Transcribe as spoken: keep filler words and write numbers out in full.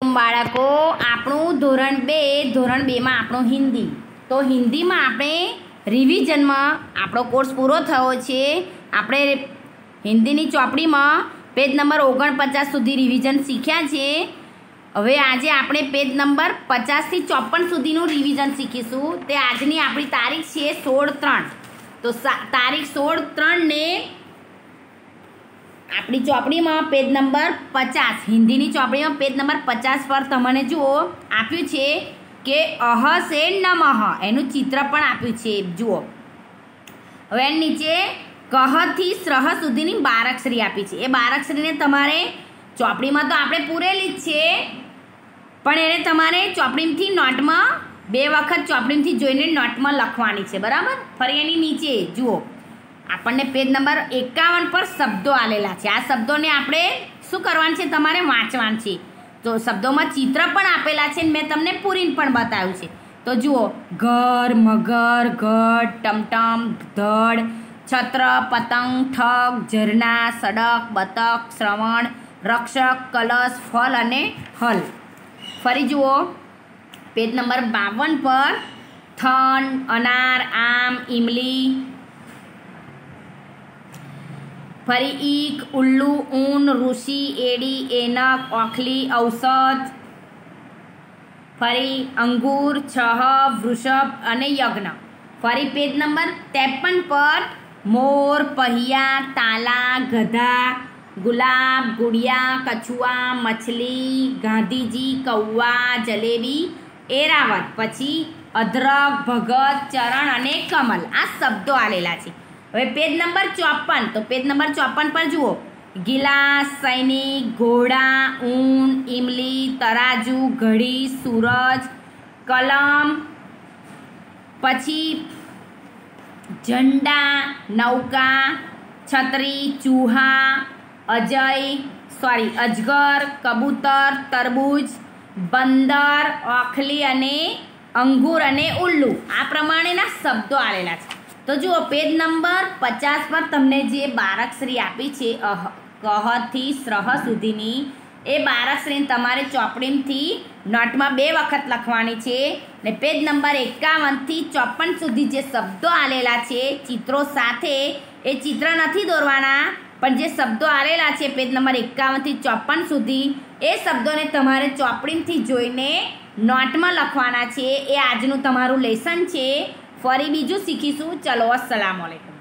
બાળકો આપણું ધોરણ બે ધોરણ બેમાં આપણું હિન્દી તો હિન્દીમાં આપણે રિવિઝનમાં આપણો કોર્સ પૂરો થયો છે। આપણે હિન્દીની ચોપડીમાં પેજ નંબર ઓગણપચાસ સુધી રિવિઝન શીખ્યા છે। હવે આજે આપણે પેજ નંબર પચાસથી ચોપન સુધીનું રિવિઝન શીખીશું। તે આજની આપણી તારીખ છે સોળ ત્રણ। તો તારીખ સોળ ત્રણને આપણી ચોપડીમાં પેજ નંબર પચાસ હિન્દીની ચોપડીમાં પેજ નંબર પચાસ પર તમને જુઓ આપ્યું છે કે અહ સે નમઃ એનું ચિત્ર પણ આપ્યું છે જુઓ। હવે એની નીચે કહથી શ્રહ સુધીની બારાક્ષરી આપી છે। એ બારાક્ષરીને તમારે ચોપડીમાં તો આપણે પૂરેલી જ છે પણ એને તમારે ચોપડીમાંથી નોટમાં બે વખત ચોપડીમાંથી જોઈને નોટમાં લખવાની છે બરાબર। ફરી એની નીચે જુઓ આપણને પેજ નંબર એકાવન પર શબ્દો આલેલા છે। આ શબ્દોને આપણે શું કરવાનું છે તમારે વાંચવાનું છે। તો શબ્દોમાં ચિત્ર પણ આપેલા છે મેં તમને પૂરીને પણ બતાવ્યું છે। તો જુઓ ઘર મગર ઘટ ટમટમ ધડ છત્ર પતંગ ઠગ ઝરણા સડક બતક શ્રવણ રક્ષક કલશ ફલ અને હલ। ફરી જુઓ પેજ નંબર બાવન પર થન અનાર આમ ઈમલી ફરી ઈક ઉલ્લુ ઊન ઋષિ એડી એનક ઓખલી ઔષધ ફરી અંગૂર છહ વૃષભ અને યજ્ઞ। ફરી પેજ નંબર ત્રેપન પર મોર पहिया તાલા ગધા ગુલાબ ગુડિયા કછુઆ મછલી ગાંધીજી કૌવા જલેબી એરાવત પછી અધરક ભગત ચરણ અને કમલ આ શબ્દો આલેલા છે। હવે પેજ નંબર ચોપન તો પેજ નંબર ચોપન પર જુઓ ગિલાસ સૈનિક ઘોડા ઊન ઈમલી તરાજુ ઘડી સૂરજ કલમ પછી ઝંડા નૌકા છત્રી ચૂહા અજય સોરી અજગર કબૂતર તરબૂચ બંદર ઓખલી અને અંગૂર અને ઉલ્લુ આ પ્રમાણેના શબ્દો આલેલા છે। તો જુઓ પેજ નંબર પચાસ પર તમને જે બારાક્ષરી આપી છે અહ કહથી શ્રહ સુધીની એ બારાક્ષરીને તમારે ચોપડીમાંથી નોટમાં બે વખત લખવાની છે ને પેજ નંબર એકાવનથી ચોપન સુધી જે શબ્દો આલેલા છે ચિત્રો સાથે એ ચિત્ર નથી દોરવાના પણ જે શબ્દો આલેલા છે પેજ નંબર એકાવનથી ચોપન સુધી એ શબ્દોને તમારે ચોપડીમાંથી જોઈને નોટમાં લખવાના છે। એ આજનું તમારું લેસન છે। ફરી બીજું શીખીશું। ચલો અસ્સલામુ અલૈકુમ।